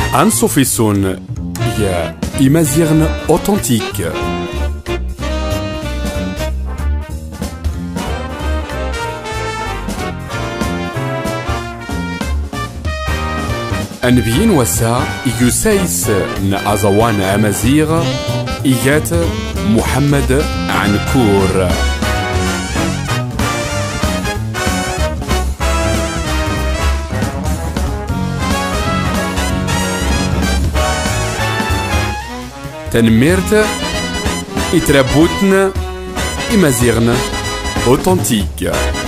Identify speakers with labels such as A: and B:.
A: Ansofisson, يا إمازيغن أوتنتيك. أنبيين وسا يسايس نأزوان أمازيغ إيجات محمد عنكور. تنميرت إترابوتن إمازيغن أوتنتيك.